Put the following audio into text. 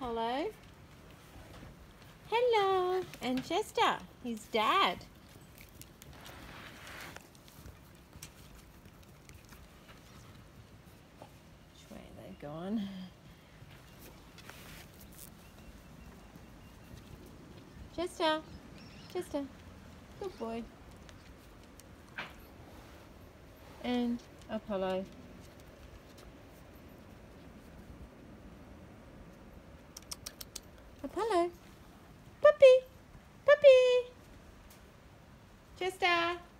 Apollo. Hello. And Chester, his dad. Which way are they gone? Chester. Chester. Good boy. And Apollo. Apollo. Puppy. Puppy. Chester.